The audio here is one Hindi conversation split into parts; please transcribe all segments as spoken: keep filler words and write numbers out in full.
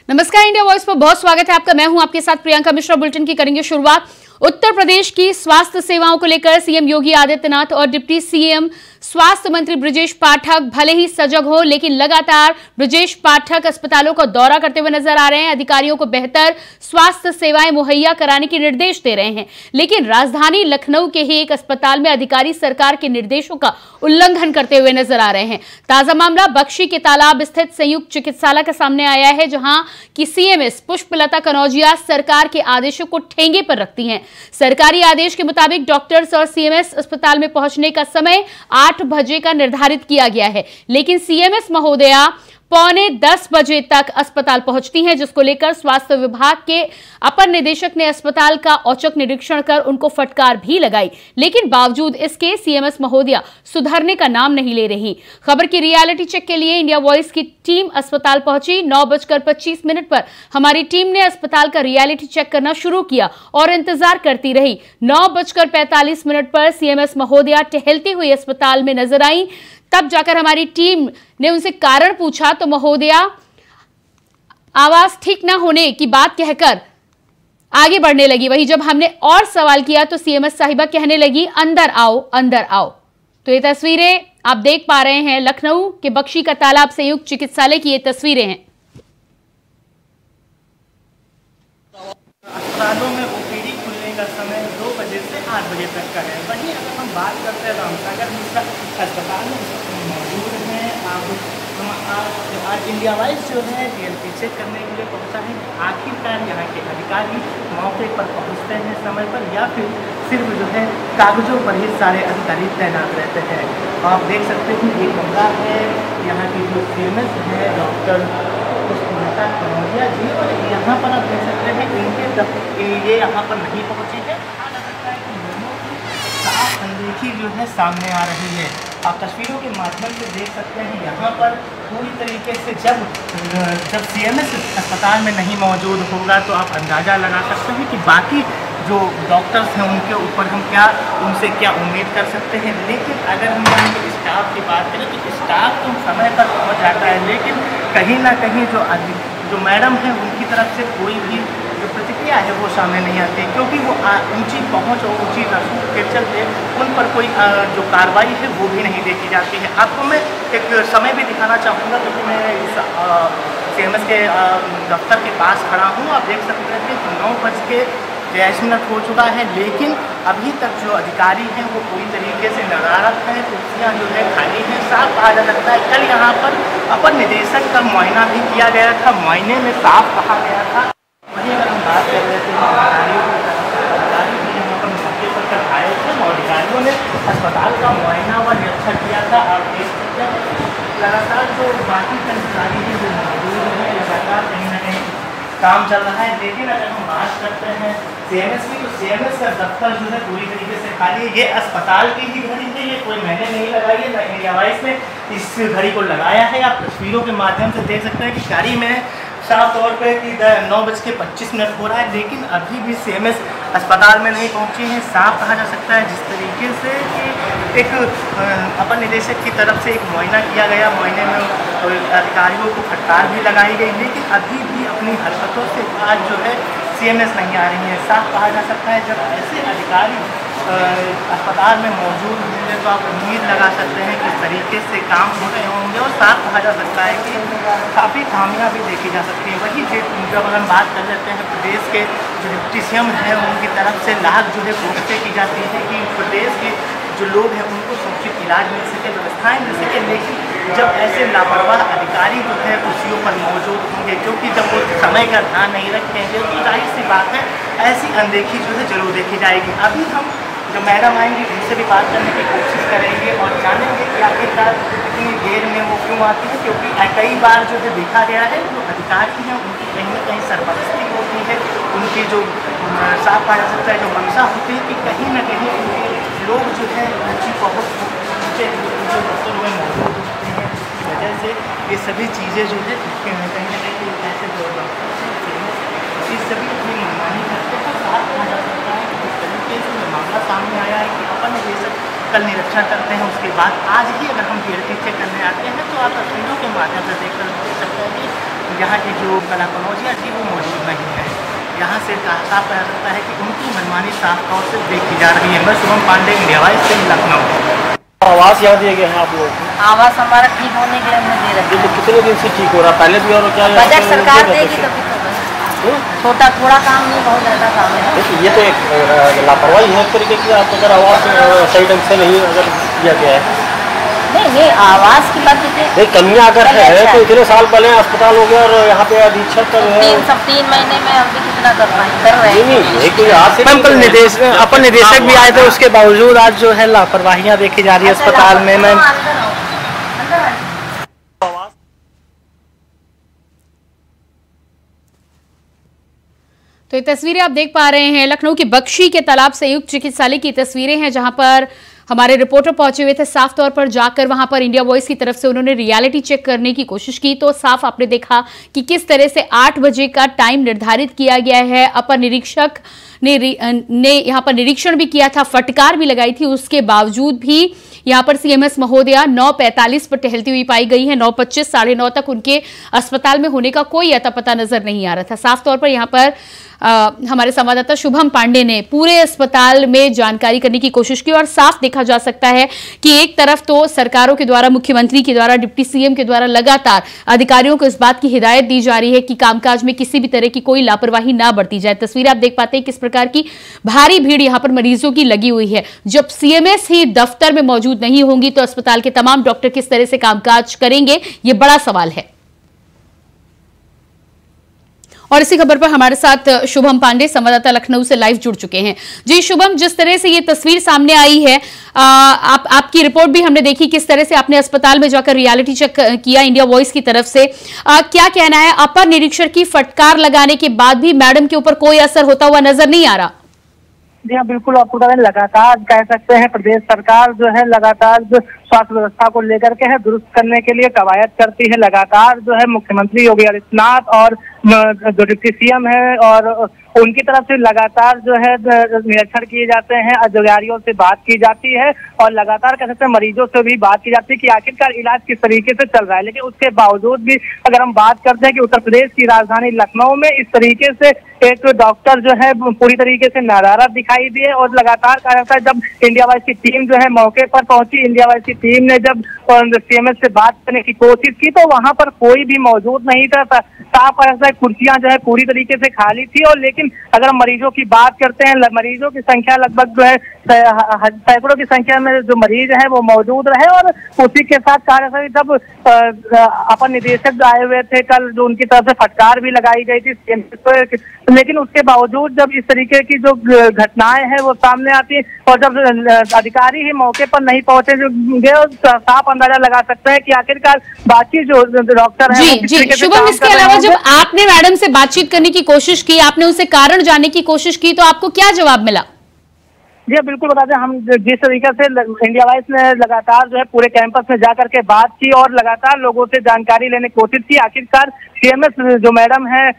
नमस्कार, इंडिया वॉइस पर बहुत स्वागत है आपका। मैं हूं आपके साथ प्रियंका मिश्रा। बुलेटिन की करेंगे शुरुआत। उत्तर प्रदेश की स्वास्थ्य सेवाओं को लेकर सीएम योगी आदित्यनाथ और डिप्टी सीएम स्वास्थ्य मंत्री ब्रजेश पाठक भले ही सजग हो, लेकिन लगातार ब्रजेश पाठक अस्पतालों का दौरा करते हुए नजर आ रहे हैं। अधिकारियों को बेहतर स्वास्थ्य सेवाएं मुहैया कराने के निर्देश दे रहे हैं, लेकिन राजधानी लखनऊ के ही एक अस्पताल में अधिकारी सरकार के निर्देशों का उल्लंघन करते हुए नजर आ रहे हैं। ताजा मामला बख्शी के तालाब स्थित संयुक्त चिकित्सालय का सामने आया है, जहां की सीएमएस पुष्पलता कनौजिया सरकार के आदेशों को ठेंगे पर रखती हैं। सरकारी आदेश के मुताबिक डॉक्टर्स और सीएमएस अस्पताल में पहुंचने का समय आठ बजे का निर्धारित किया गया है, लेकिन सीएमएस महोदया पौने दस बजे तक अस्पताल पहुंचती हैं, जिसको लेकर स्वास्थ्य विभाग के अपर निदेशक ने अस्पताल का औचक निरीक्षण कर उनको फटकार भी लगाई, लेकिन बावजूद इसके सीएमएस महोदया सुधरने का नाम नहीं ले रही। खबर की रियलिटी चेक के लिए इंडिया वॉइस की टीम अस्पताल पहुंची। नौ बजकर पच्चीस मिनट पर हमारी टीम ने अस्पताल का रियलिटी चेक करना शुरू किया और इंतजार करती रही। नौ बजकर पैंतालीस मिनट पर सीएमएस महोदया टहलती हुई अस्पताल में नजर आई। तब जाकर हमारी टीम ने उनसे कारण पूछा तो महोदया आवाज ठीक ना होने की बात कहकर आगे बढ़ने लगी। वहीं जब हमने और सवाल किया तो सीएमएस साहिबा कहने लगी, अंदर आओ अंदर आओ। तो ये तस्वीरें आप देख पा रहे हैं, लखनऊ के बख्शी का तालाब संयुक्त चिकित्सालय की ये तस्वीरें हैं। अस्पतालों में ओपीडी खुलने का समय दो बजे से आठ बजे तक का है। वहीं अगर हम बात करते हैं रामसागर मिश्रा अस्पताल में मौजूद हैं, आप हम आज आज इंडिया वाइज जो है रियलिटी चेक करने के लिए पहुंचा है। आखिरकार यहाँ के अधिकारी मौके पर पहुंचते हैं समय पर, या फिर सिर्फ जो है कागजों पर ही सारे अधिकारी तैनात रहते हैं। आप देख सकते हैं ये कमरा है, यहाँ की जो फेमस है डॉक्टर पुष्पलता कनौजिया जी, और यहाँ पर आप देख सकते हैं इनके दफ ये यहाँ पर नहीं पहुँचे हैं। साफ अनदेखी जो है सामने आ रही है। आप तस्वीरों के माध्यम से देख सकते हैं यहाँ पर पूरी तरीके से जब जब सीएमएस अस्पताल में नहीं मौजूद होगा तो आप अंदाज़ा लगा सकते हैं कि बाकी जो डॉक्टर्स हैं उनके ऊपर हम क्या उनसे क्या उम्मीद कर सकते हैं। लेकिन अगर हम यहाँ के स्टाफ की बात करें तो स्टाफ तो समय पर पहुँच जाता है, लेकिन कहीं ना कहीं जो जो मैडम है उनकी तरफ से कोई भी जो प्रतिक्रिया है वो सामने नहीं आती, क्योंकि वो ऊंची पहुंच और ऊंची रसूख के चलते उन पर कोई जो कार्रवाई है वो भी नहीं देखी जाती है। आपको मैं एक समय भी दिखाना चाहूँगा, क्योंकि मैं इस सीएमएस के दफ्तर के पास खड़ा हूँ। आप देख सकते हैं कि नौ बज के बयालीस मिनट हो चुका है, लेकिन अभी तक जो अधिकारी हैं वो पूरी तरीके से नदारत हैं। कुर्सियाँ जो है खाली हैं। साफ कहा जा सकता है कल यहाँ पर अपर निदेशक का मुआयना भी किया गया था, मुआयने में साफ कहा गया था। वहीं अगर हम बात कर रहे थे अधिकारियों अधिकारी भी यहाँ पर मौके पर कल आए थे और अधिकारियों ने अस्पताल का मुआयना व निरीक्षण किया था। आप देख सकते हैं लगातार जो बाकी कर्मचारी हैं जो मौजूद हैं, लगातार कहीं ना कहीं काम चल रहा है। लेकिन अगर हम बात करते हैं सीएमएस की, तो सीएमएस का दफ्तर जो है पूरी तरीके से खाली है। ये अस्पताल की ही घड़ी है, ये कोई मैंने नहीं लगाई है, इंडिया वाइस ने इस घड़ी को लगाया है। आप तस्वीरों के माध्यम से देख सकते हैं कि गाड़ी में साफ तौर पे कि नौ बज के पच्चीस मिनट हो रहा है, लेकिन अभी भी सीएमएस अस्पताल में नहीं पहुंची हैं। साफ कहा जा सकता है जिस तरीके से कि एक अपर निदेशक की तरफ से एक मुआयना किया गया, मुआयने में अधिकारियों को फटकार भी लगाई गई, लेकिन अभी भी अपनी हरकतों से आज जो है सीएमएस नहीं आ रही है। साफ कहा जा सकता है जब ऐसे अधिकारी अस्पताल में मौजूद होंगे तो आप उम्मीद लगा सकते हैं किस तरीके से काम हो रहे होंगे, और साफ कहा जा सकता है कि काफ़ी खामियां भी देखी जा सकती है। वही जब अगर हम बात कर लेते हैं प्रदेश के जो डिप्टी सीएम हैं उनकी तरफ से लाख जो है कोशिशें की जाती है कि प्रदेश के जो लोग हैं उनको समुचित इलाज मिल सके, व्यवस्थाएँ मिल सके, लेकिन जब ऐसे लापरवाह अधिकारी जो है कुर्सियों पर मौजूद होंगे, क्योंकि जब वो समय का ध्यान नहीं रखेंगे तो जाहिर सी बात है ऐसी अनदेखी जो है जरूर देखी जाएगी। अभी हम जो मैडम आएंगी उनसे भी बात करने की कोशिश करेंगे और जानेंगे कि आखिरकार इतनी देर में वो क्यों आती है, क्योंकि कई बार जो है देखा गया है जो अधिकारी हैं उनकी कहीं ना कहीं सरपरस्ती होती है, उनकी जो साफ कहा जा सकता है जो मंशा होती है कि कहीं ना कहीं उनके लोग जो है ऊँची बहुत ऊँचे ऊँचे दफ्तर में मौजूद होते हैं। इस वजह से ये सभी चीज़ें जो है कहीं ना कहीं ऐसे जो ये सभी अपनी मनमानी करते हैं। साफ कहा जा सकता है कि इस तरीके से मामला सामने आया है कि अपन निदेशक कल निरीक्षण करते हैं, उसके बाद आज ही अगर हम रियलिटी चेक करने आते हैं तो आप तस्वीरों के माध्यम से देख कर देख सकते हैं कि यहाँ की जो कलाकनौजिया थी वो मौजूद नहीं है। यहाँ से साफ कह सकता है कि उनकी मनमानी साफ तौर से देखी जा रही है। मैं शुभम पांडे, इंडिया वाइज से लखनऊ। आवास यहाँ दिए गए हैं आप लोगों को? आवास हमारा ठीक होने के लिए हमने दे रखा है। तो कितने दिन से ठीक हो रहा है? पहले भी और क्या बजट सरकार देगी तभी तो बस। छोटा थोड़ा काम नहीं, बहुत ज़्यादा काम है। देखिए ये तो एक लापरवाही है एक तरीके की। आप अगर आवास सही ढंग से नहीं अगर दिया गया है, नहीं नहीं आवास की बात नहीं, कमियाँ अगर है तो इतने साल पहले अस्पताल हो गया और यहाँ पे अधीक्षक का है तीन सब तीन महीने में हम भी कितना कर पाए कर रहे हैं। नहीं कोई आज से मैम कल निदेश अपर निदेशक भी आए थे, उसके बावजूद आज जो है लापरवाहियाँ देखी जा रही है अस्पताल में। मैम तो ये तस्वीरें आप देख पा रहे हैं लखनऊ की बख्शी के तालाब संयुक्त चिकित्सालय की तस्वीरें हैं, जहां पर हमारे रिपोर्टर पहुंचे हुए थे। साफ तौर पर जाकर वहां पर इंडिया वॉइस की तरफ से उन्होंने रियलिटी चेक करने की कोशिश की, तो साफ आपने देखा कि किस तरह से आठ बजे का टाइम निर्धारित किया गया है। अपर निरीक्षक ने ने यहां पर निरीक्षण भी किया था, फटकार भी लगाई थी, उसके बावजूद भी यहां पर सीएमएस महोदया नौ पैंतालीस पर टहलती हुई पाई गई है। नौ पच्चीस साढ़े नौ तक उनके अस्पताल में होने का कोई अता पता नजर नहीं आ रहा था। साफ तौर पर यहां पर आ, हमारे संवाददाता शुभम पांडे ने पूरे अस्पताल में जानकारी करने की कोशिश की और साफ देखा जा सकता है कि एक तरफ तो सरकारों के द्वारा, मुख्यमंत्री के द्वारा, डिप्टी सीएम के द्वारा लगातार अधिकारियों को इस बात की हिदायत दी जा रही है कि कामकाज में किसी भी तरह की कोई लापरवाही ना बरती जाए। तस्वीर आप देख पाते हैं किस प्रकार की भारी भीड़ यहां पर मरीजों की लगी हुई है। जब सीएमएस ही दफ्तर में मौजूद नहीं होंगी तो अस्पताल के तमाम डॉक्टर किस तरह से कामकाज करेंगे, ये बड़ा सवाल है। और इसी खबर पर हमारे साथ शुभम पांडे संवाददाता लखनऊ से लाइव जुड़ चुके हैं। जी शुभम, जिस तरह से ये तस्वीर सामने आई है, आ, आप आपकी रिपोर्ट भी हमने देखी, किस तरह से आपने अस्पताल में जाकर रियलिटी चेक किया इंडिया वॉइस की तरफ से, आ, क्या कहना है? अपर निरीक्षक की फटकार लगाने के बाद भी मैडम के ऊपर कोई असर होता हुआ नजर नहीं आ रहा। जी हाँ, बिल्कुल आपको बता दें, लगातार कह सकते हैं प्रदेश सरकार जो है लगातार जो स्वास्थ्य व्यवस्था को लेकर के है दुरुस्त करने के लिए कवायद करती है। लगातार जो है मुख्यमंत्री योगी आदित्यनाथ और जो डिप्टी सीएम है और उनकी तरफ से लगातार जो है निरीक्षण किए जाते हैं, अधिकारियों से बात की जाती है और लगातार कह सकते हैं मरीजों से भी बात की जाती है कि आखिरकार इलाज किस तरीके से चल रहा है। लेकिन उसके बावजूद भी अगर हम बात करते हैं कि उत्तर प्रदेश की राजधानी लखनऊ में इस तरीके से एक डॉक्टर जो है पूरी तरीके से नाराज दिखाई दिए और लगातार कहा जाता है जब इंडिया वाइज की टीम जो है मौके पर पहुंची, इंडिया वाइज की टीम ने जब सीएमएस से बात करने की कोशिश की तो वहां पर कोई भी मौजूद नहीं था। साफ ऐसा कुर्सियां जो है पूरी तरीके से खाली थी। और लेकिन अगर हम मरीजों की बात करते हैं, मरीजों की संख्या लगभग जो है सैकड़ों की संख्या में जो मरीज है वो मौजूद रहे। और उसी के साथ कहा जाता है जब अपर निदेशक आए हुए थे कल, जो उनकी तरफ से फटकार भी लगाई गई थी, लेकिन उसके बावजूद जब इस तरीके की जो घटनाएं हैं वो सामने आती है और जब अधिकारी ही मौके पर नहीं पहुंचे गए, साफ अंदाजा लगा सकते हैं कि आखिरकार बाकी जो डॉक्टर हैं जी जी शुभम, इसके अलावा जब आपने मैडम से बातचीत करने की कोशिश की, आपने उनसे कारण जानने की कोशिश की, तो आपको क्या जवाब मिला? जी बिल्कुल बता दें, हम जिस तरीके से इंडिया वाइज ने लगातार जो है पूरे कैंपस में जाकर के बात की और लगातार लोगों से जानकारी लेने की कोशिश की आखिरकार सीएमएस जो मैडम है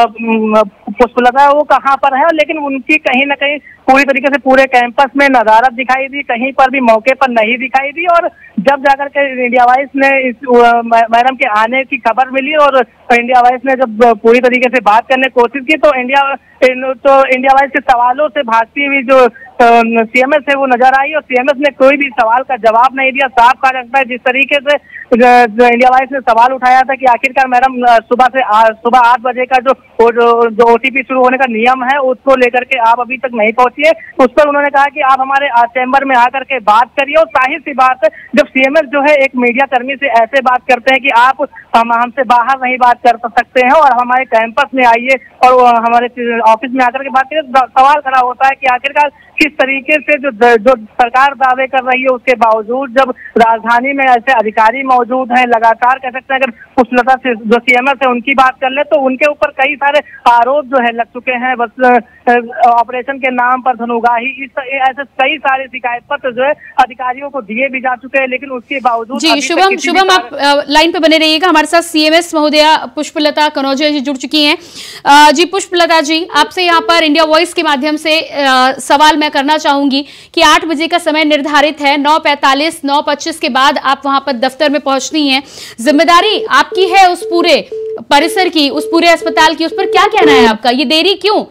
पुष्पलता वो कहाँ पर है, लेकिन उनकी कहीं ना कहीं पूरी तरीके से पूरे कैंपस में नदारत दिखाई दी, कहीं पर भी मौके पर नहीं दिखाई दी। और जब जाकर के इंडिया वाइज ने इस मैडम के आने की खबर मिली और इंडिया वाइज ने जब पूरी तरीके से बात करने की कोशिश की तो इंडिया तो इंडिया वाइज के सवालों से भागती हुई जो सीएमएस है वो नजर आई और सीएमएस ने कोई भी सवाल का जवाब नहीं दिया। साफ कहा जाता है जिस तरीके से इंडिया वाइज ने सवाल उठाया था कि आखिरकार मैडम सुबह से सुबह आठ बजे का जो जो ओटीपी शुरू होने का नियम है उसको लेकर के आप अभी तक नहीं पहुंची है, उस पर उन्होंने कहा कि आप हमारे चैम्बर में आकर के बात करिए। और जाहिर सी बात है जब सीएमएस जो है एक मीडिया कर्मी से ऐसे बात करते हैं कि आप हम हमसे बाहर नहीं बात कर सकते हैं और हमारे कैंपस में आइए और हमारे ऑफिस में आकर के बात करिए, सवाल खड़ा होता है कि आखिरकार किस तरीके से जो जो सरकार दावे कर रही है उसके बावजूद जब राजधानी में ऐसे अधिकारी मौजूद हैं, लगातार कह सकते हैं अगर पुष्पलता से जो सीएमएस है उनकी बात कर ले तो उनके ऊपर कई सारे आरोप जो है लग चुके हैं, बस ऑपरेशन के नाम पर धनुगाही, इस ऐसे कई सारे शिकायत पत्र जो है अधिकारियों को दिए भी जा चुके हैं। लेकिन लेकिन उसके बावजूद जी शुभम शुभम आप लाइन पे बने रहिएगा। हमारे साथ सीएमएस महोदया पुष्पलता कनौजिया जी जुड़ चुकी हैं। जी पुष्पलता जी, आपसे यहाँ पर इंडिया वॉइस के माध्यम से आ, सवाल मैं करना चाहूंगी कि आठ बजे का समय निर्धारित है, नौ पैंतालीस नौ पच्चीस के बाद आप वहां पर दफ्तर में पहुंचनी है, जिम्मेदारी आपकी है उस पूरे परिसर की, उस पूरे अस्पताल की, उस पर क्या कहना है आपका? ये देरी क्यों?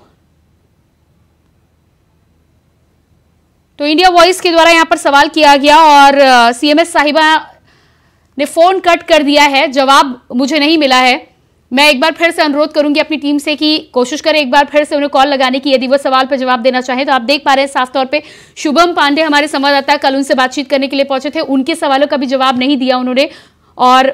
तो इंडिया वॉइस के द्वारा यहां पर सवाल किया गया और सीएमएस साहिबा ने फोन कट कर दिया है, जवाब मुझे नहीं मिला है। मैं एक बार फिर से अनुरोध करूंगी अपनी टीम से कि कोशिश करें एक बार फिर से उन्हें कॉल लगाने की, यदि वो सवाल पर जवाब देना चाहें। तो आप देख पा रहे हैं साफ तौर पे शुभम पांडे हमारे संवाददाता कल उनसे बातचीत करने के लिए पहुंचे थे, उनके सवालों का भी जवाब नहीं दिया उन्होंने। और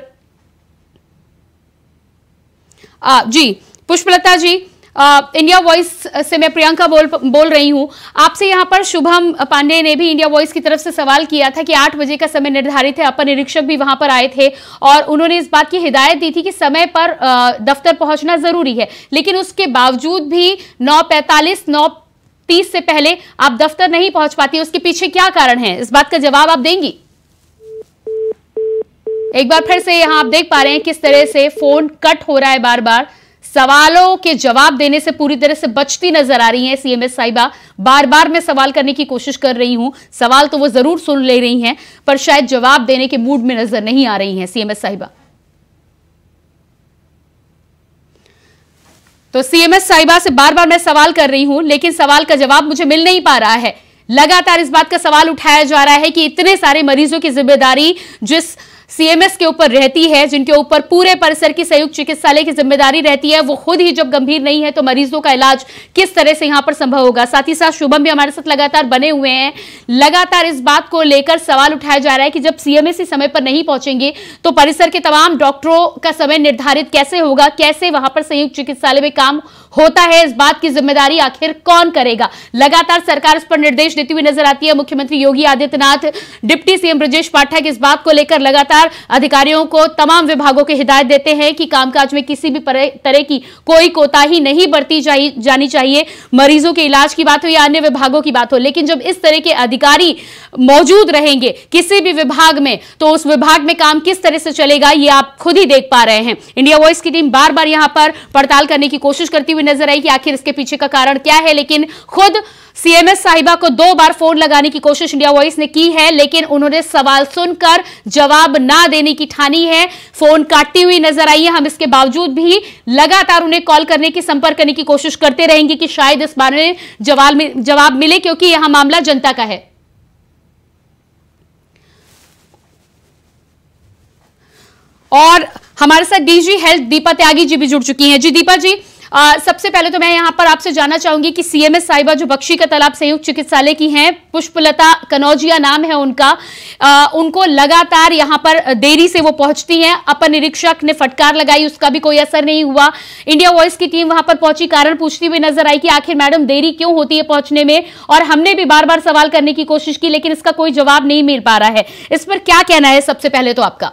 आ, जी पुष्पलता जी, आ, इंडिया वॉइस से मैं प्रियंका बोल बोल रही हूं। आपसे यहां पर शुभम पांडे ने भी इंडिया वॉइस की तरफ से सवाल किया था कि आठ बजे का समय निर्धारित है, अपर निरीक्षक भी वहां पर आए थे और उन्होंने इस बात की हिदायत दी थी कि समय पर आ, दफ्तर पहुंचना जरूरी है, लेकिन उसके बावजूद भी नौ पैंतालीस नौ तीस से पहले आप दफ्तर नहीं पहुंच पाती। उसके पीछे क्या कारण है, इस बात का जवाब आप देंगी? एक बार फिर से यहां आप देख पा रहे हैं किस तरह से फोन कट हो रहा है, बार बार सवालों के जवाब देने से पूरी तरह से बचती नजर आ रही हैं सीएमएस साहिबा। बार बार मैं सवाल करने की कोशिश कर रही हूं, सवाल तो वो जरूर सुन ले रही हैं पर शायद जवाब देने के मूड में नजर नहीं आ रही हैं सीएमएस साहिबा। तो सीएमएस साहिबा से बार बार मैं सवाल कर रही हूं लेकिन सवाल का जवाब मुझे मिल नहीं पा रहा है। लगातार इस बात का सवाल उठाया जा रहा है कि इतने सारे मरीजों की जिम्मेदारी जिस सीएमएस के ऊपर रहती है, जिनके ऊपर पूरे परिसर की संयुक्त चिकित्सालय की जिम्मेदारी रहती है, वो खुद ही जब गंभीर नहीं है तो मरीजों का इलाज किस तरह से यहां पर संभव होगा। साथ ही साथ शुभम भी हमारे साथ लगातार बने हुए हैं। लगातार इस बात को लेकर सवाल उठाया जा रहा है कि जब सीएमएस ही समय पर नहीं पहुंचेंगे तो परिसर के तमाम डॉक्टरों का समय निर्धारित कैसे होगा, कैसे वहां पर संयुक्त चिकित्सालय में काम होता है, इस बात की जिम्मेदारी आखिर कौन करेगा। लगातार सरकार इस पर निर्देश देती हुई नजर आती है। मुख्यमंत्री योगी आदित्यनाथ, डिप्टी सीएम ब्रजेश पाठक इस बात को लेकर लगातार अधिकारियों को, तमाम विभागों को हिदायत देते हैं कि कामकाज में किसी भी तरह की कोई कोताही नहीं बरती जानी चाहिए। मरीजों के इलाज की बात हो या अन्य विभागों की बात हो, लेकिन जब इस तरह के अधिकारी मौजूद रहेंगे किसी भी विभाग में तो उस विभाग में काम किस तरह से चलेगा ये आप खुद ही देख पा रहे हैं। इंडिया वॉइस की टीम बार बार यहां पर पड़ताल करने की कोशिश करती हुई नजर आई कि आखिर इसके पीछे का कारण क्या है, लेकिन खुद सीएमएस साहिबा को दो बार फोन लगाने की कोशिश इंडिया वॉइस ने की है लेकिन उन्होंने सवाल सुनकर जवाब ना देने की ठानी है। फोन काटती हुई नजर आई है। हम इसके बावजूद भी लगातार उन्हें कॉल करने की, संपर्क करने की कोशिश करते रहेंगे कि शायद इस बारे में जवाब जवाब मिले, क्योंकि यह मामला जनता का है। और हमारे साथ डीजी हेल्थ दीपा त्यागी जी भी जुड़ चुकी हैं। जी दीपा जी, आ, सबसे पहले तो मैं यहां पर आपसे जानना चाहूंगी कि सीएमएस साहिबा जो बख्शी का तालाब संयुक्त चिकित्सालय की हैं, पुष्पलता कनौजिया नाम है उनका, आ, उनको लगातार यहां पर देरी से वो पहुंचती हैं। अपर निरीक्षक ने फटकार लगाई, उसका भी कोई असर नहीं हुआ। इंडिया वॉइस की टीम वहां पर पहुंची, कारण पूछती हुई नजर आई कि आखिर मैडम देरी क्यों होती है पहुंचने में, और हमने भी बार बार सवाल करने की कोशिश की लेकिन इसका कोई जवाब नहीं मिल पा रहा है। इस पर क्या कहना है सबसे पहले तो आपका?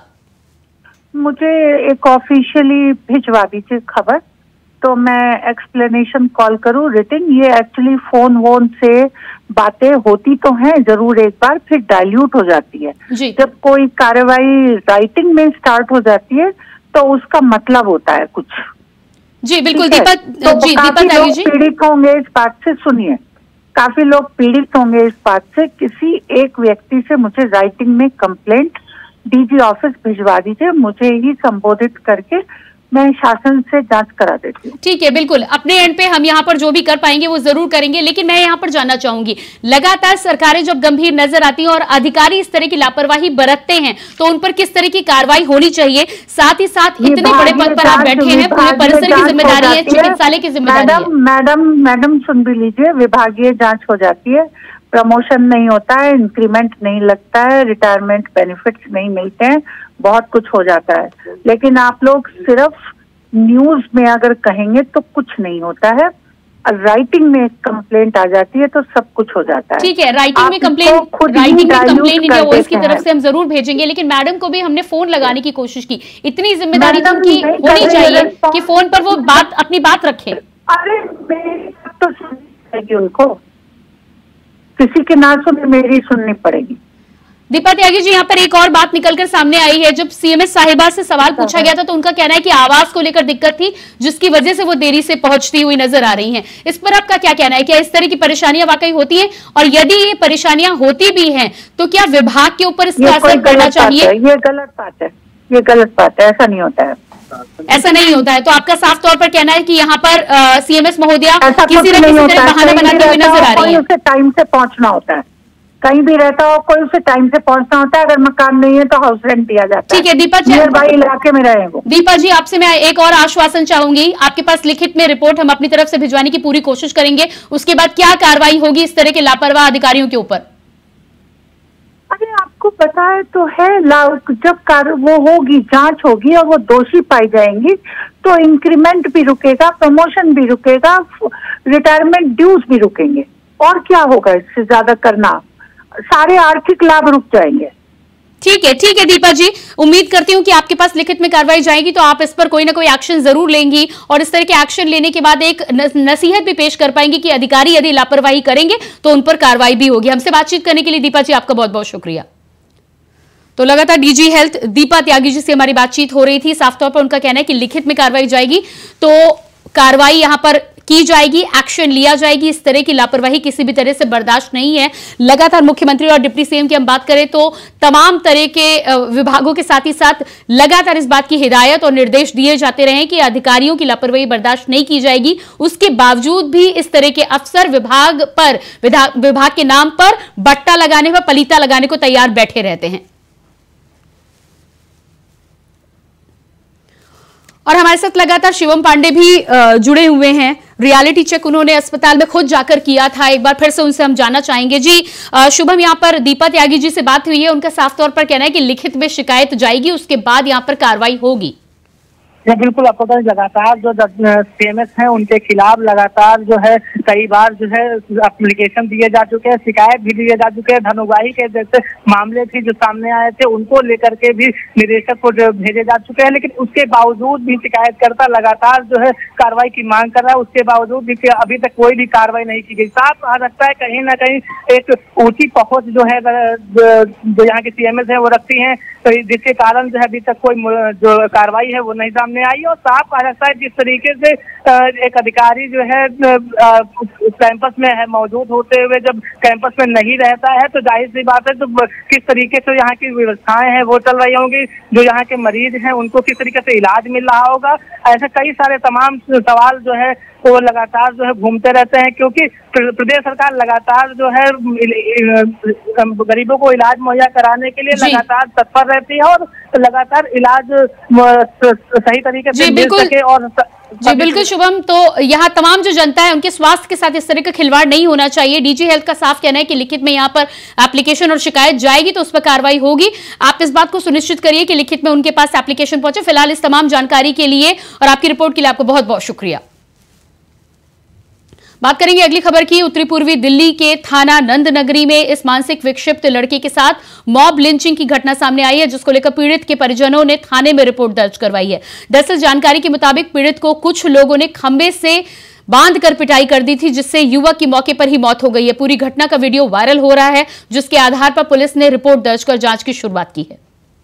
मुझे एक ऑफिशियली भिजवा दीजिए खबर, तो मैं एक्सप्लेनेशन कॉल करूं रिटिन। ये एक्चुअली फोन वोन से बातें होती तो हैं जरूर, एक बार फिर डाइल्यूट हो जाती है। जब कोई कार्रवाई राइटिंग में स्टार्ट हो जाती है तो उसका मतलब होता है कुछ। जी बिल्कुल दीपक, तो जी काफी लोग पीड़ित होंगे इस बात से, सुनिए, काफी लोग पीड़ित होंगे इस बात से। किसी एक व्यक्ति से मुझे राइटिंग में कंप्लेंट डीजी ऑफिस भिजवा दीजिए, मुझे ही संबोधित करके मैं शासन से जांच करा देती हूँ। ठीक है, बिल्कुल अपने एंड पे हम यहाँ पर जो भी कर पाएंगे वो जरूर करेंगे, लेकिन मैं यहाँ पर जानना चाहूंगी, लगातार सरकारें जब गंभीर नजर आती हैं और अधिकारी इस तरह की लापरवाही बरतते हैं तो उन पर किस तरह की कार्रवाई होनी चाहिए? साथ ही साथ इतने बड़े पद पर आप बैठे हैं, पूरे परिसर की जिम्मेदारी है, चिकित्सालय की जिम्मेदारी है। मैडम मैडम सुन भी लीजिए, विभागीय जाँच हो जाती है, प्रमोशन नहीं होता है, इंक्रीमेंट नहीं लगता है, रिटायरमेंट बेनिफिट्स नहीं मिलते हैं, बहुत कुछ हो जाता है। लेकिन आप लोग सिर्फ न्यूज में अगर कहेंगे तो कुछ नहीं होता है, राइटिंग में कंप्लेंट आ जाती है तो सब कुछ हो जाता है। ठीक है, राइटिंग में कंप्लेंट राइटिंग में कंप्लेंट इंडिया वॉइस की तरफ से हम जरूर भेजेंगे, लेकिन मैडम को भी हमने फोन लगाने की कोशिश की। इतनी जिम्मेदारी तो उनकी होनी चाहिए कि फोन पर वो बात अपनी बात रखें। अरे तो सुननी पड़ेगी उनको, किसी के ना सुने मेरी सुननी पड़ेगी। दीपा त्यागी जी, यहाँ पर एक और बात निकलकर सामने आई है। जब सीएमएस साहिबा से सवाल पूछा गया था तो उनका कहना है कि आवास को लेकर दिक्कत थी, जिसकी वजह से वो देरी से पहुंचती हुई नजर आ रही हैं। इस पर आपका क्या कहना है? क्या इस तरह की परेशानियां वाकई होती हैं? और यदि ये परेशानियां होती भी हैं तो क्या विभाग के ऊपर इसका असर पड़ना चाहिए? ये गलत बात है, ये गलत बात है, ऐसा नहीं होता है। ऐसा नहीं होता है तो आपका साफ तौर पर कहना है कि यहाँ पर सीएमएस महोदया किसी न किसी तरह बहाना बनाते हुए नजर आ रही है। उसे टाइम से पहुंचना होता है, कहीं भी रहता हो कोई, उसे टाइम से पहुंचना होता है। अगर मकान नहीं है तो हाउस रेंट दिया जाता है। ठीक है दीपा जी, नियर बाई इलाके में रहे वो। दीपा जी, आपसे मैं एक और आश्वासन चाहूंगी, आपके पास लिखित में रिपोर्ट हम अपनी तरफ से भिजवाने की पूरी कोशिश करेंगे। उसके बाद क्या कार्रवाई होगी इस तरह के लापरवाह अधिकारियों के ऊपर? अरे आपको पता है तो है, जब कार वो होगी, जांच होगी और वो दोषी पाई जाएंगी तो इंक्रीमेंट भी रुकेगा, प्रमोशन भी रुकेगा, रिटायरमेंट ड्यूज भी रुकेंगे। और क्या होगा इससे ज्यादा करना? सारे आर्थिक लाभ रुक जाएंगे। ठीक है, ठीक है दीपा जी, उम्मीद करती हूं कि आपके पास लिखित में कार्रवाई जाएगी तो आप इस पर कोई ना कोई एक्शन जरूर लेंगी और इस तरह के एक्शन लेने के बाद एक नसीहत भी पेश कर पाएंगी कि अधिकारी यदि लापरवाही करेंगे तो उन पर कार्रवाई भी होगी। हमसे बातचीत करने के लिए दीपा जी आपका बहुत बहुत शुक्रिया। तो लगातार डीजी हेल्थ दीपा त्यागी जी से हमारी बातचीत हो रही थी। साफ तौर पर उनका कहना है कि लिखित में कार्रवाई जाएगी तो कार्रवाई यहां पर की जाएगी, एक्शन लिया जाएगी। इस तरह की लापरवाही किसी भी तरह से बर्दाश्त नहीं है। लगातार मुख्यमंत्री और डिप्टी सीएम की हम बात करें तो तमाम तरह के विभागों के साथ ही साथ लगातार इस बात की हिदायत और निर्देश दिए जाते रहे कि अधिकारियों की लापरवाही बर्दाश्त नहीं की जाएगी। उसके बावजूद भी इस तरह के अफसर विभाग पर विभाग के नाम पर बट्टा लगाने पर पलीता लगाने को तैयार बैठे रहते हैं। और हमारे साथ लगातार शिवम पांडे भी जुड़े हुए हैं। रियलिटी चेक उन्होंने अस्पताल में खुद जाकर किया था। एक बार फिर से उनसे हम जानना चाहेंगे। जी शुभम, यहाँ पर दीपा त्यागी जी से बात हुई है, उनका साफ तौर पर कहना है कि लिखित में शिकायत जाएगी, उसके बाद यहाँ पर कार्रवाई होगी। ये बिल्कुल आपको पता है, लगातार जो सीएमएस हैं उनके खिलाफ लगातार जो है कई बार जो है एप्लीकेशन दिए जा चुके हैं, शिकायत भी दिए जा चुके हैं। धनुवाही के जैसे मामले भी जो सामने आए थे उनको लेकर के भी निदेशक को जो भेजे जा चुके हैं, लेकिन उसके बावजूद भी शिकायतकर्ता लगातार जो है कार्रवाई की मांग कर रहा है। उसके बावजूद भी अभी तक कोई भी कार्रवाई नहीं की गई। साफ कहा लगता है कहीं ना कहीं एक ऊंची पहुंच जो है जो यहाँ की सीएमएस है वो रखती है, जिसके कारण जो है अभी तक कोई जो कार्रवाई है वो नहीं सामने आई। और साफ कहा जाता है जिस तरीके से एक अधिकारी जो है कैंपस में है मौजूद होते हुए जब कैंपस में नहीं रहता है तो जाहिर सी बात है तो किस तरीके से यहाँ की व्यवस्थाएं हैं वो चल रही होंगी, जो यहाँ के मरीज हैं उनको किस तरीके से इलाज मिल रहा होगा। ऐसे कई सारे तमाम सवाल जो है वो लगातार जो है घूमते रहते हैं, क्योंकि प्रदेश सरकार लगातार जो है गरीबों को इलाज मुहैया कराने के लिए लगातार तत्पर रहती है और लगातार इलाज सही तरीके से मिल सके। और जी बिल्कुल शुभम, तो यहाँ तमाम जो जनता है उनके स्वास्थ्य के साथ इस तरह का खिलवाड़ नहीं होना चाहिए। डीजी हेल्थ का साफ कहना है कि लिखित में यहाँ पर एप्लीकेशन और शिकायत जाएगी तो उस पर कार्रवाई होगी। आप इस बात को सुनिश्चित करिए कि लिखित में उनके पास एप्लीकेशन पहुंचे। फिलहाल इस तमाम जानकारी के लिए और आपकी रिपोर्ट के लिए आपको बहुत बहुत शुक्रिया। बात करेंगे अगली खबर की। उत्तरी पूर्वी दिल्ली के थाना नंद नगरी में इस मानसिक विक्षिप्त लड़के के साथ मॉब लिंचिंग की घटना सामने आई है, जिसको लेकर पीड़ित के परिजनों ने थाने में रिपोर्ट दर्ज करवाई है। दरअसल जानकारी के मुताबिक पीड़ित को कुछ लोगों ने खंबे से बांधकर पिटाई कर दी थी, जिससे युवक की मौके पर ही मौत हो गई है। पूरी घटना का वीडियो वायरल हो रहा है, जिसके आधार पर पुलिस ने रिपोर्ट दर्ज कर जांच की शुरुआत की है।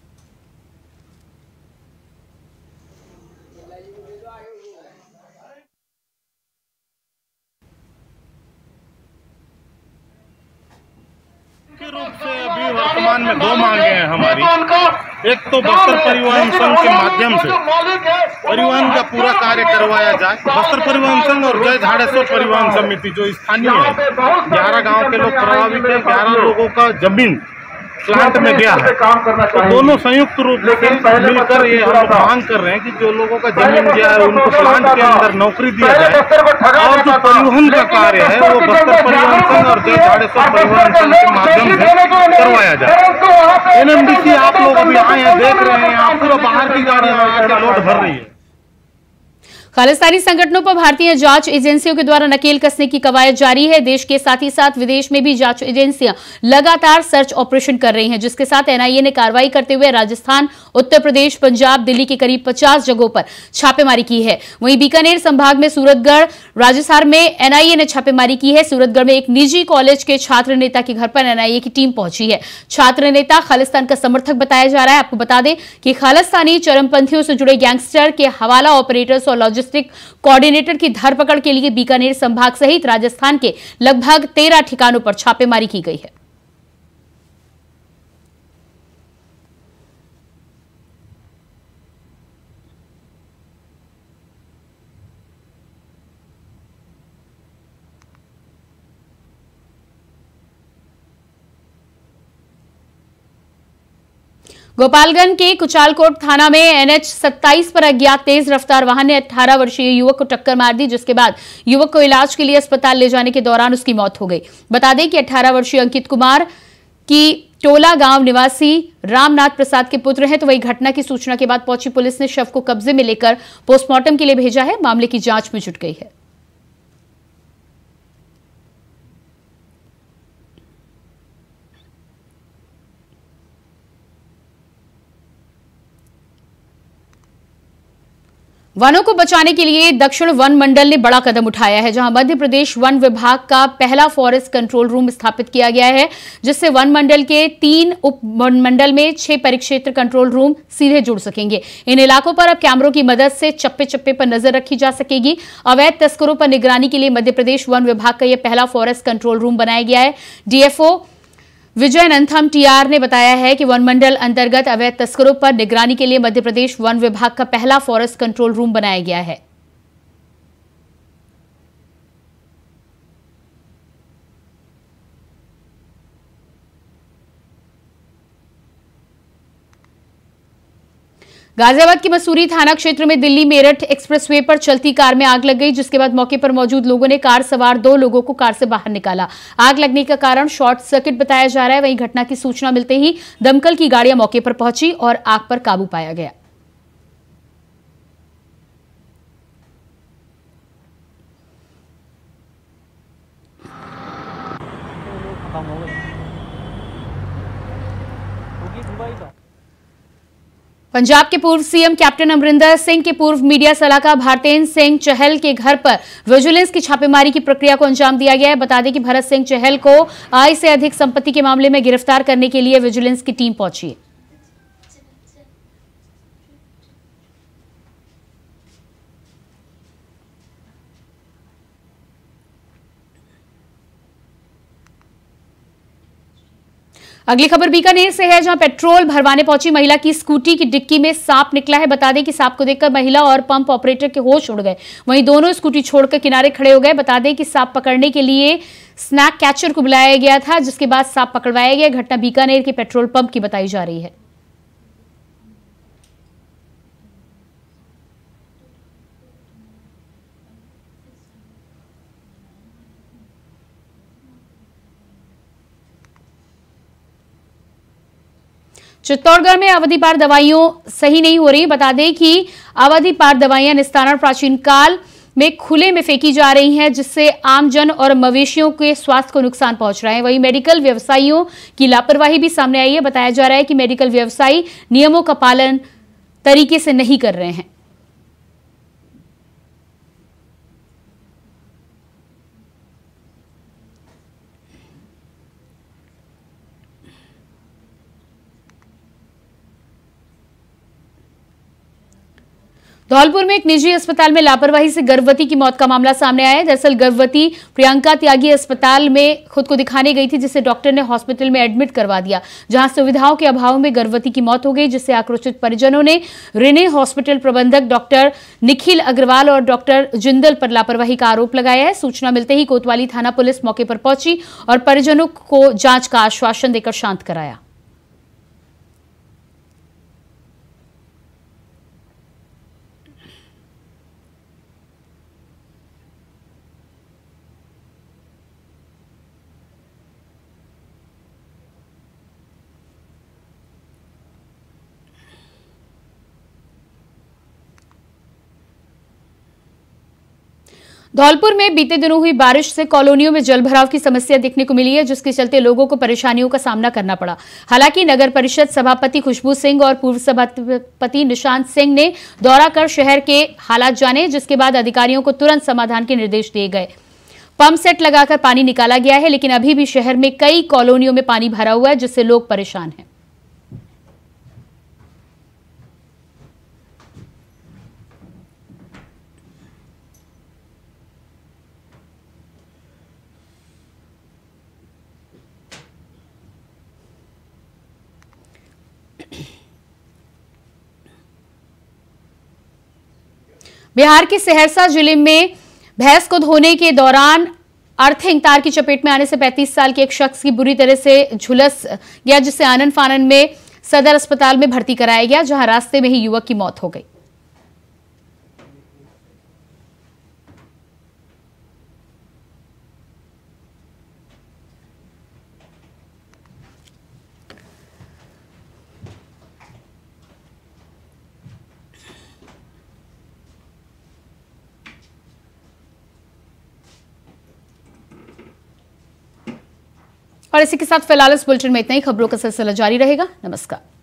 रूप से अभी वर्तमान में दो मांगे हैं हमारी। एक तो बस्तर परिवहन संघ के माध्यम से परिवहन का पूरा कार्य करवाया जाए। बस्तर परिवहन संघ और जय झाड़ेश्वर परिवहन समिति जो स्थानीय है, ग्यारह गांव के लोग प्रभावित है, ग्यारह लोगों का जमीन प्लांट में गया है, तो दोनों संयुक्त रूप से मिलकर ये हम लोग मांग कर रहे हैं कि जो लोगों का जमीन गया है उनको प्लांट के अंदर नौकरी दिया जाए और जो परिवहन का कार्य है वो बस्तर परिवहन संघ और जय झाड़ेश्वर परिवहन संघ के माध्यम से करवाया जाए। एनएमडीसी आप लोग अभी आए हैं, देख रहे हैं, आप पूरा बाहर की गाड़ियां आके लोड भर रही है। खालिस्तानी संगठनों पर भारतीय जांच एजेंसियों के द्वारा नकेल कसने की कवायद जारी है। देश के साथ ही साथ विदेश में भी जांच एजेंसियां लगातार सर्च ऑपरेशन कर रही हैं, जिसके साथ एनआईए ने कार्रवाई करते हुए राजस्थान, उत्तर प्रदेश, पंजाब, दिल्ली के करीब पचास जगहों पर छापेमारी की है। वहीं बीकानेर संभाग में सूरतगढ़, राजस्थान में एनआईए ने छापेमारी की है। सूरतगढ़ में एक निजी कॉलेज के छात्र नेता के घर पर एनआईए की टीम पहुंची है। छात्र नेता खालिस्तान का समर्थक बताया जा रहा है। आपको बता दें कि खालिस्तानी चरमपंथियों से जुड़े गैंगस्टर के हवाला ऑपरेटर्स और लॉजिस्टिक कोऑर्डिनेटर की धरपकड़ के लिए बीकानेर संभाग सहित राजस्थान के लगभग तेरह ठिकानों पर छापेमारी की गई है। गोपालगंज के कुचालकोट थाना में एनएच सत्ताईस पर अज्ञात तेज रफ्तार वाहन ने अठारह वर्षीय युवक को टक्कर मार दी, जिसके बाद युवक को इलाज के लिए अस्पताल ले जाने के दौरान उसकी मौत हो गई। बता दें कि अठारह वर्षीय अंकित कुमार की टोला गांव निवासी रामनाथ प्रसाद के पुत्र हैं। तो वही घटना की सूचना के बाद पहुंची पुलिस ने शव को कब्जे में लेकर पोस्टमार्टम के लिए भेजा है। मामले की जांच में जुट गई है। वनों को बचाने के लिए दक्षिण वन मंडल ने बड़ा कदम उठाया है, जहां मध्य प्रदेश वन विभाग का पहला फॉरेस्ट कंट्रोल रूम स्थापित किया गया है, जिससे वन मंडल के तीन उप वन मंडल में छह परिक्षेत्र कंट्रोल रूम सीधे जुड़ सकेंगे। इन इलाकों पर अब कैमरों की मदद से चप्पे चप्पे पर नजर रखी जा सकेगी। अवैध तस्करों पर निगरानी के लिए मध्य प्रदेश वन विभाग का यह पहला फॉरेस्ट कंट्रोल रूम बनाया गया है। डीएफओ विजय नंथम टीआर ने बताया है कि वन मंडल अंतर्गत अवैध तस्करों पर निगरानी के लिए मध्य प्रदेश वन विभाग का पहला फॉरेस्ट कंट्रोल रूम बनाया गया है। गाजियाबाद के मसूरी थाना क्षेत्र में दिल्ली मेरठ एक्सप्रेसवे पर चलती कार में आग लग गई, जिसके बाद मौके पर मौजूद लोगों ने कार सवार दो लोगों को कार से बाहर निकाला। आग लगने का कारण शॉर्ट सर्किट बताया जा रहा है। वहीं घटना की सूचना मिलते ही दमकल की गाड़ियां मौके पर पहुंची और आग पर काबू पाया गया। पंजाब के पूर्व सीएम कैप्टन अमरिंदर सिंह के पूर्व मीडिया सलाहकार भारतेंद्र सिंह चहल के घर पर विजिलेंस की छापेमारी की प्रक्रिया को अंजाम दिया गया है। बता दें कि भरत सिंह चहल को आय से अधिक संपत्ति के मामले में गिरफ्तार करने के लिए विजिलेंस की टीम पहुंची है। अगली खबर बीकानेर से है, जहां पेट्रोल भरवाने पहुंची महिला की स्कूटी की डिक्की में सांप निकला है। बता दें कि सांप को देखकर महिला और पंप ऑपरेटर के होश उड़ गए। वहीं दोनों स्कूटी छोड़कर किनारे खड़े हो गए। बता दें कि सांप पकड़ने के लिए स्नैक कैचर को बुलाया गया था, जिसके बाद सांप पकड़वाया गया। घटना बीकानेर के पेट्रोल पंप की बताई जा रही है। चित्तौड़गढ़ में अवधि पार दवाइयों सही नहीं हो रही। बता दें कि अवधि पार दवाइयां निस्तारण प्राचीन काल में खुले में फेंकी जा रही हैं, जिससे आमजन और मवेशियों के स्वास्थ्य को नुकसान पहुंच रहा है। वहीं मेडिकल व्यवसायियों की लापरवाही भी सामने आई है। बताया जा रहा है कि मेडिकल व्यवसायी नियमों का पालन तरीके से नहीं कर रहे हैं। धौलपुर में एक निजी अस्पताल में लापरवाही से गर्भवती की मौत का मामला सामने आया है। दरअसल गर्भवती प्रियंका त्यागी अस्पताल में खुद को दिखाने गई थी, जिसे डॉक्टर ने हॉस्पिटल में एडमिट करवा दिया, जहां सुविधाओं के अभाव में गर्भवती की मौत हो गई, जिससे आक्रोशित परिजनों ने रिने हॉस्पिटल प्रबंधक डॉक्टर निखिल अग्रवाल और डॉक्टर जिंदल पर लापरवाही का आरोप लगाया है। सूचना मिलते ही कोतवाली थाना पुलिस मौके पर पहुंची और परिजनों को जांच का आश्वासन देकर शांत कराया। धौलपुर में बीते दिनों हुई बारिश से कॉलोनियों में जलभराव की समस्या देखने को मिली है, जिसके चलते लोगों को परेशानियों का सामना करना पड़ा। हालांकि नगर परिषद सभापति खुशबू सिंह और पूर्व सभापति निशांत सिंह ने दौरा कर शहर के हालात जाने, जिसके बाद अधिकारियों को तुरंत समाधान के निर्देश दिए गए। पंप सेट लगाकर पानी निकाला गया है, लेकिन अभी भी शहर में कई कॉलोनियों में पानी भरा हुआ है, जिससे लोग परेशान हैं। बिहार के सहरसा जिले में भैंस को धोने के दौरान अर्थिंग तार की चपेट में आने से पैंतीस साल के एक शख्स की बुरी तरह से झुलस गया, जिससे आनन फानन में सदर अस्पताल में भर्ती कराया गया, जहां रास्ते में ही युवक की मौत हो गई। और इसी के साथ फिलहाल इस बुलेटिन में इतना ही। खबरों का सिलसिला जारी रहेगा। नमस्कार।